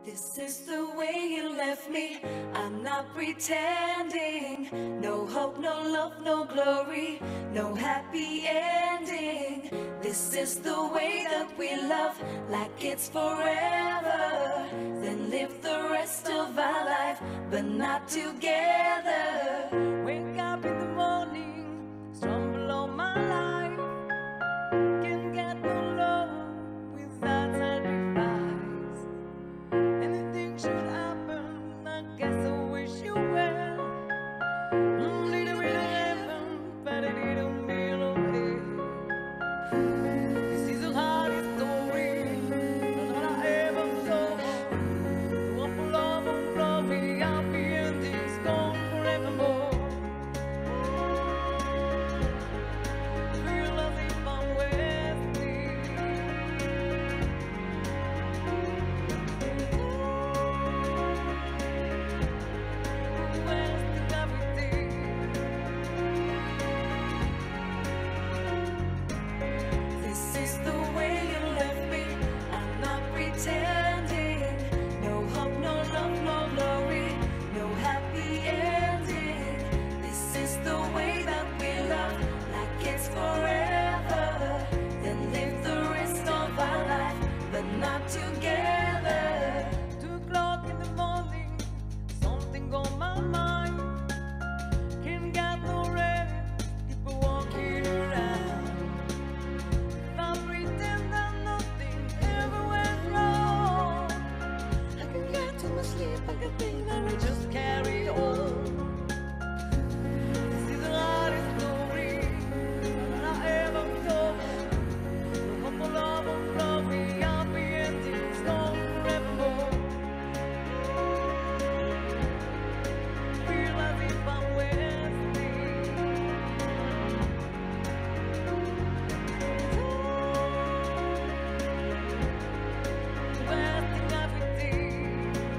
This is the way you left me. I'm not pretending. No hope, no love, no glory, no happy ending. This is the way that we love, like it's forever. Then live the rest of our life, but not together. Wake up in the morning, stumble on my life. Can't get no love without sacrifice. Anything should happen, I guess I wish you well. Little bit of heaven, but a little bit of hell. This is the hardest story that I ever told. The one for love and glory, happy endings gone forevermore. Feel as if I'm wasting. Wasting everything. This is the way you left me. I'm not pretending. No hope, no love, no glory, no happy ending. This is the way that we love, like it's forever. Then live the rest of our life, but not together. 2 o'clock in the morning, something on my mind. Can't get no rest, people walking around. If I pretend that nothing ever went wrong, I can get to my sleep, I can think that I just carry on. This is the hardest story that I ever told. The hope for love and glory, happy endings gone forevermore. Feel as if I'm wasting. Wasting everything.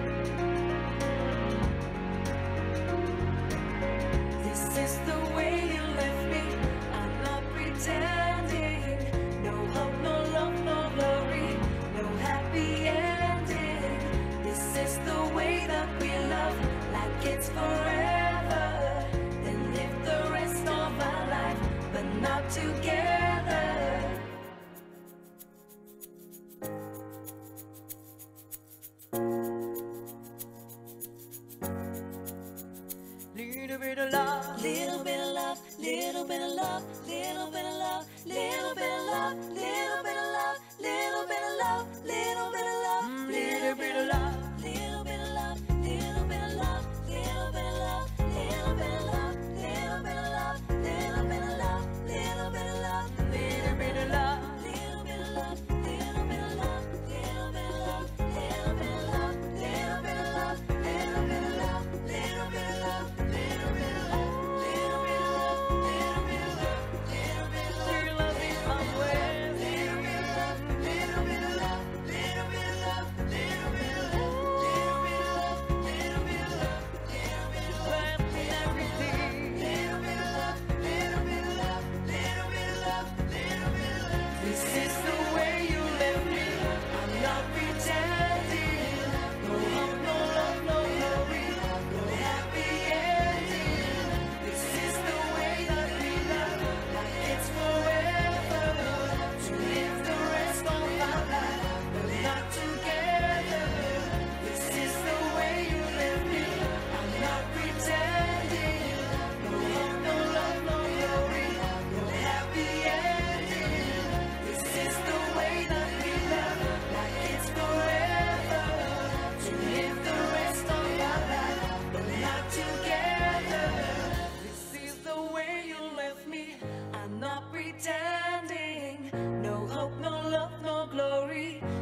This is the way you left me. I'm not pretending. No hope, no love, no glory, no happy ending. This is the way that we love, like it's forever. Then live the rest of our life, but not together. Little bit of love, Little bit of love, little bit of love, little bit of love, little bit of love, little bit of love, little bit of love, little bit of love, little bit of love. little bit of love, little bit of love, little bit of love, little bit of love, little bit of love, little bit of love, little bit of love, Little bit of love. little bit of love, little bit of love, little bit of love, little bit of love, little bit of love, little bit of love, little bit of love, little bit of love, little bit of love, little bit of love, little bit of love, Feel as if I'm wasting. little bit of love, little bit of love, little bit of love, little bit of love, little bit of love, little bit of love, little bit of love, Wasting everything. little bit of love, little bit of love, little bit of love, little bit of love. This is the way you left me. I'm not pretending. No hope, no love, no glory, no happy ending. This is the way that we love, like it's forever. To live the rest of our life, but not together. This is the way you left me. I'm not pretending. No hope, no love, no glory, no happy ending. This is the way that we love, like it's forever. To live the rest of our life, but not together. This is the way you left me. I'm not pretending. No hope, no love, no glory,